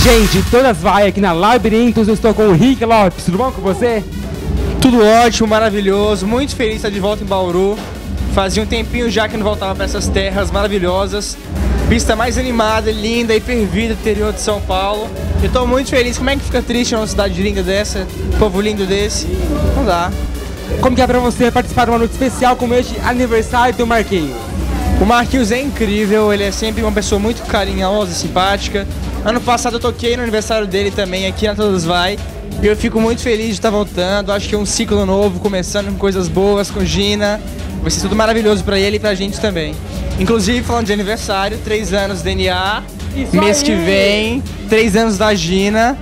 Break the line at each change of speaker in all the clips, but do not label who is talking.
Gente, todas vai aqui na Labirintos, eu estou com o Rick Lopes, tudo bom com você?
Tudo ótimo, maravilhoso, muito feliz de estar de volta em Bauru. Fazia um tempinho já que não voltava para essas terras maravilhosas. Pista mais animada, linda e fervida do interior de São Paulo. Eu estou muito feliz. Como é que fica triste numa cidade linda dessa, povo lindo desse? Não dá.
Como que é pra você participar de uma noite especial como este aniversário do Marquinhos?
O Marquinhos é incrível, ele é sempre uma pessoa muito carinhosa e simpática. Ano passado eu toquei no aniversário dele também, aqui na Todas Vai. E eu fico muito feliz de estar voltando, acho que é um ciclo novo, começando com coisas boas, com Gina. Vai ser tudo maravilhoso pra ele e pra gente também. Inclusive, falando de aniversário, 3 anos DNA, mês que vem, 3 anos da Gina.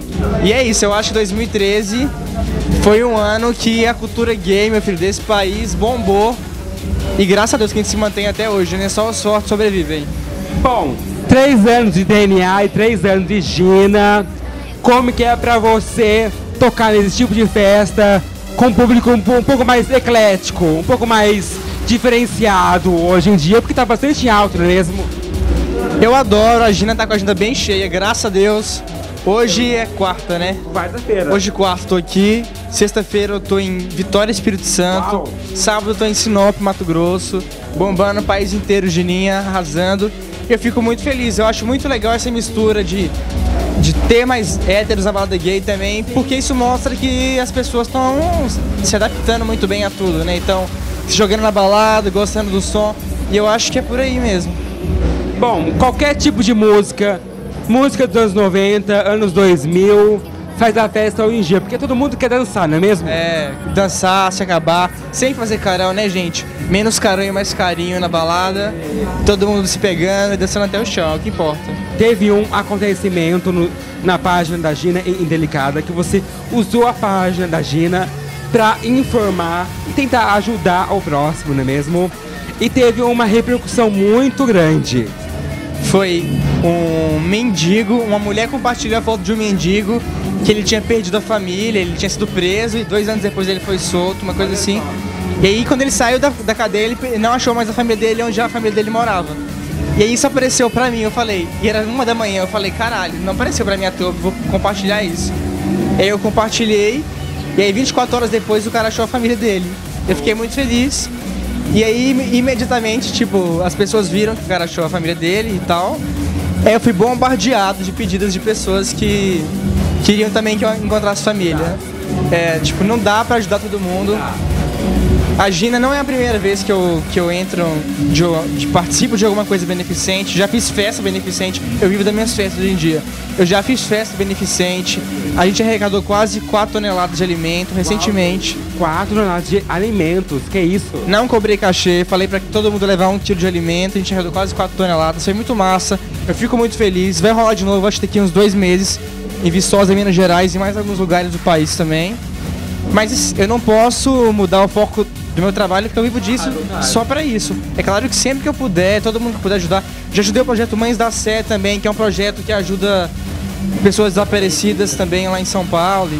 E é isso, eu acho que 2013 foi um ano que a cultura gay, meu filho, desse país bombou. E graças a Deus que a gente se mantém até hoje, né? Só os fortes sobrevivem.
Bom, 3 anos de DNA e 3 anos de Gina. Como que é pra você tocar nesse tipo de festa com um público um pouco mais eclético, um pouco mais diferenciado hoje em dia, porque tá bastante alto, não é mesmo?
Eu adoro, a Gina tá com a agenda bem cheia, graças a Deus. Hoje é quarta, né?
Quarta-feira.
Hoje quarta, tô aqui. Sexta-feira eu tô em Vitória, Espírito Santo.
Uau.
Sábado eu tô em Sinop, Mato Grosso. Bombando o país inteiro, Gininha, arrasando. Eu fico muito feliz, eu acho muito legal essa mistura de ter mais héteros na balada gay também, porque isso mostra que as pessoas estão se adaptando muito bem a tudo, né? Então, se jogando na balada, gostando do som, e eu acho que é por aí mesmo.
Bom, qualquer tipo de música, música dos anos 90, anos 2000, faz a festa hoje em dia, porque todo mundo quer dançar, não é mesmo?
É, dançar, se acabar, sem fazer carão, né, gente? Menos carão e mais carinho na balada, todo mundo se pegando e dançando até o chão, é o que importa.
Teve um acontecimento na página da Gina Indelicada, que você usou a página da Gina pra informar e tentar ajudar o próximo, não é mesmo? E teve uma repercussão muito grande.
Foi um mendigo, uma mulher compartilhou a foto de um mendigo que ele tinha perdido a família, ele tinha sido preso e 2 anos depois ele foi solto, uma coisa assim. E aí quando ele saiu da cadeia, ele não achou mais a família dele onde a família dele morava. E aí isso apareceu pra mim, eu falei, e era 1 da manhã, eu falei, caralho, não apareceu pra mim à toa, vou compartilhar isso. E aí eu compartilhei, e aí 24 horas depois o cara achou a família dele. Eu fiquei muito feliz. E aí, imediatamente, tipo, as pessoas viram que o cara achou a família dele e tal. Aí eu fui bombardeado de pedidos de pessoas que queriam também que eu encontrasse família. É, tipo, não dá pra ajudar todo mundo. A Gina não é a primeira vez que eu entro, participo de alguma coisa beneficente. Já fiz festa beneficente, eu vivo das minhas festas hoje em dia. Eu já fiz festa beneficente, a gente arrecadou quase 4 toneladas de alimento recentemente.
4 toneladas de alimentos, que isso?
Não cobrei cachê, falei pra todo mundo levar 1 quilo de alimento, a gente arrecadou quase 4 toneladas, foi muito massa. Eu fico muito feliz, vai rolar de novo, acho que daqui uns 2 meses, em Viçosa, Minas Gerais e mais alguns lugares do país também. Mas eu não posso mudar o foco do meu trabalho, porque eu vivo disso só pra isso. É claro que sempre que eu puder, todo mundo que puder ajudar. Já ajudei o projeto Mães da Sé também, que é um projeto que ajuda pessoas desaparecidas também lá em São Paulo.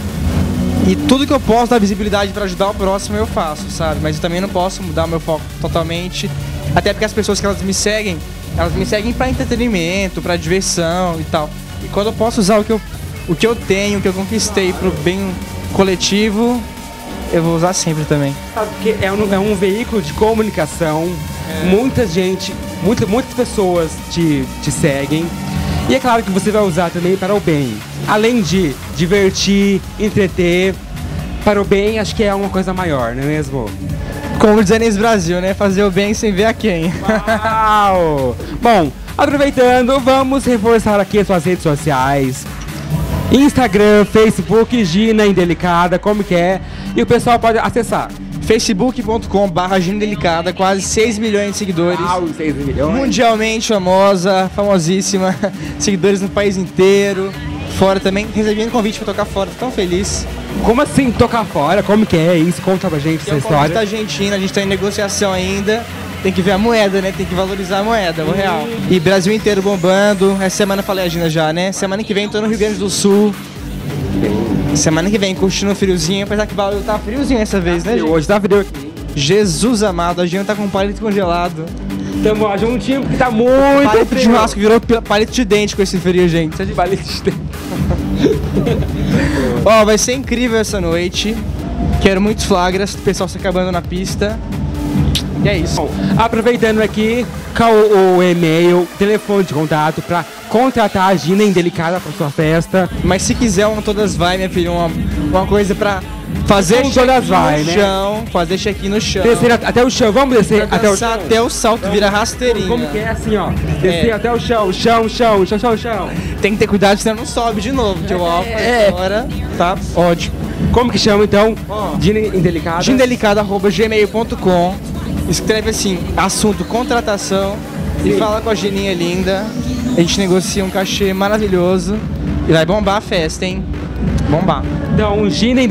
E tudo que eu posso dar visibilidade pra ajudar o próximo eu faço, sabe? Mas eu também não posso mudar o meu foco totalmente. Até porque as pessoas que elas me seguem pra entretenimento, pra diversão e tal. E quando eu posso usar o que eu tenho, o que eu conquistei pro bem coletivo, eu vou usar sempre também.
Sabe, porque é um veículo de comunicação, muitas pessoas te seguem, e é claro que você vai usar também para o bem. Além de divertir, entreter, para o bem, acho que é uma coisa maior, não é mesmo?
Como diz a Inês Brasil, né? Fazer o bem sem ver a quem.
Uau! Bom, aproveitando, vamos reforçar aqui as suas redes sociais. Instagram, Facebook, Gina Indelicada, como que é? E o pessoal pode acessar.
facebook.com/Gina Indelicada, quase 6 milhões de seguidores.
Uau, 6 milhões.
Mundialmente famosa, famosíssima, seguidores no país inteiro, fora também, recebendo convite pra tocar fora, tô tão feliz.
Como assim tocar fora? Como que é isso? Conta pra gente essa história.
Da Argentina, a gente tá em negociação ainda. Tem que ver a moeda, né? Tem que valorizar a moeda, o real. E Brasil inteiro bombando. Essa semana eu falei a Gina já, né? Semana que vem tô no Rio Grande do Sul. Semana que vem curtindo o friozinho, apesar que Bauru tá friozinho essa vez, né, gente?
Hoje tá frio aqui.
Jesus amado, a Gina tá com um palito congelado.
Tamo lá juntinho, porque tá muito
Palito de
frio.
churrasco virou palito de dente com esse frio, gente. Isso é de
Palito de dente.
Ó, vai ser incrível essa noite. Quero muitos flagras, o pessoal se acabando na pista. E é isso.
Bom, aproveitando aqui, qual o e-mail, telefone de contato pra contratar a Gina Indelicada pra sua festa.
Mas se quiser um Todas Vai, minha filha, uma coisa pra fazer
Um Todas Vai,
no
né?
chão, fazer check-in no chão.
Descer até o chão, vamos descer até o chão?
Dançar até o salto vira rasteirinha.
Como que é assim, ó? Descer até o chão, chão.
Tem que ter cuidado, senão não sobe de novo, porque o álcool agora tá ótimo.
Como que chama então?
Ó.
Gina Indelicada.
Gindelicada@gmail.com. Escreve assim, assunto contratação e fala com a Gininha linda. A gente negocia um cachê maravilhoso e vai bombar a festa, hein? Bombar.
Então,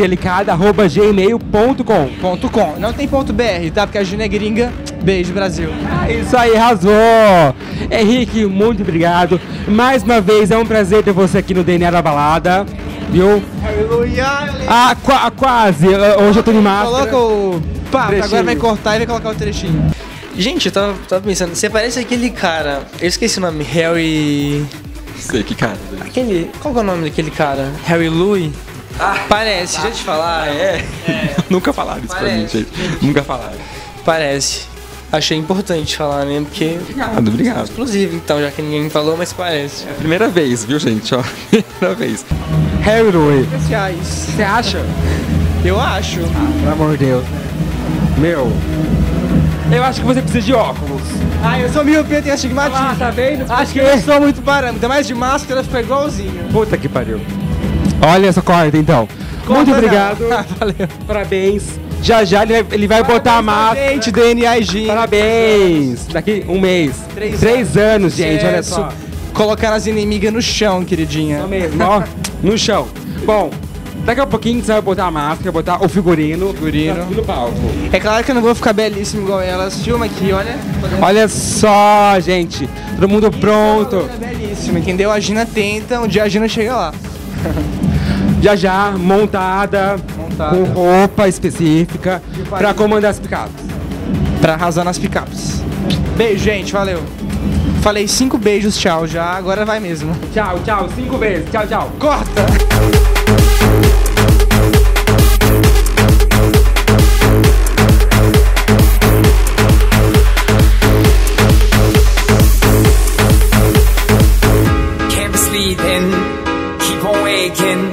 ginaindelicada@gmail.com.
.com. Não tem .br, tá? Porque a Gina é gringa. Beijo, Brasil.
Isso aí, arrasou! Henrique, muito obrigado. Mais uma vez, é um prazer ter você aqui no DNA da Balada. Viu?
Aleluia!
Ah, quase! Hoje eu tô de máscara.
Coloca o... Pá,
Trechinho.
agora vai cortar e vai colocar o trechinho.
Gente, eu tava pensando, você parece aquele cara. Eu esqueci o nome, Harry.
Sei que cara.
Aquele. Qual que é o nome daquele cara? Harry Louis? Parece, já te falaram?
Nunca falaram isso pra mim,
Parece.
gente. Nunca falaram.
Parece. Achei importante falar, né? Porque.
Obrigado.
Exclusivo, então, já que ninguém falou, mas parece.
É a primeira vez, viu, gente? Ó, primeira vez.
Harry Louis.
Especiais.
Você acha?
Eu acho.
Pelo amor de Deus. Meu. Eu acho que você precisa de óculos.
Ai, eu sou miopia, eu tenho astigmatismo.
Ah, tá vendo?
Acho que eu não sou muito parâmetro, ainda mais de máscara fica igualzinho.
Puta que pariu. Olha essa corda então.
Corta
Muito
não.
obrigado.
Valeu.
Parabéns. Já ele vai botar a máscara.
Gente, DNA e Gin.
Parabéns. Daqui um mês. 3 anos, gente. Olha só.
Colocar as inimigas no chão, queridinha.
Só mesmo, ó. No chão. Bom, daqui a pouquinho você vai botar a máscara, botar o figurino. No palco.
É claro que eu não vou ficar belíssimo igual elas. Filma aqui, olha.
Olha só, gente. Todo mundo pronto.
É belíssimo, entendeu? A Gina tenta, um dia a Gina chega lá.
Já, montada. Com roupa específica. Pra comandar as picapes.
Pra arrasar nas picapes. Beijo, gente, valeu. Falei 5 beijos, tchau já, agora vai mesmo.
Tchau, 5 vezes. Tchau.
Corta!
Can't be sleeping, keep on waking.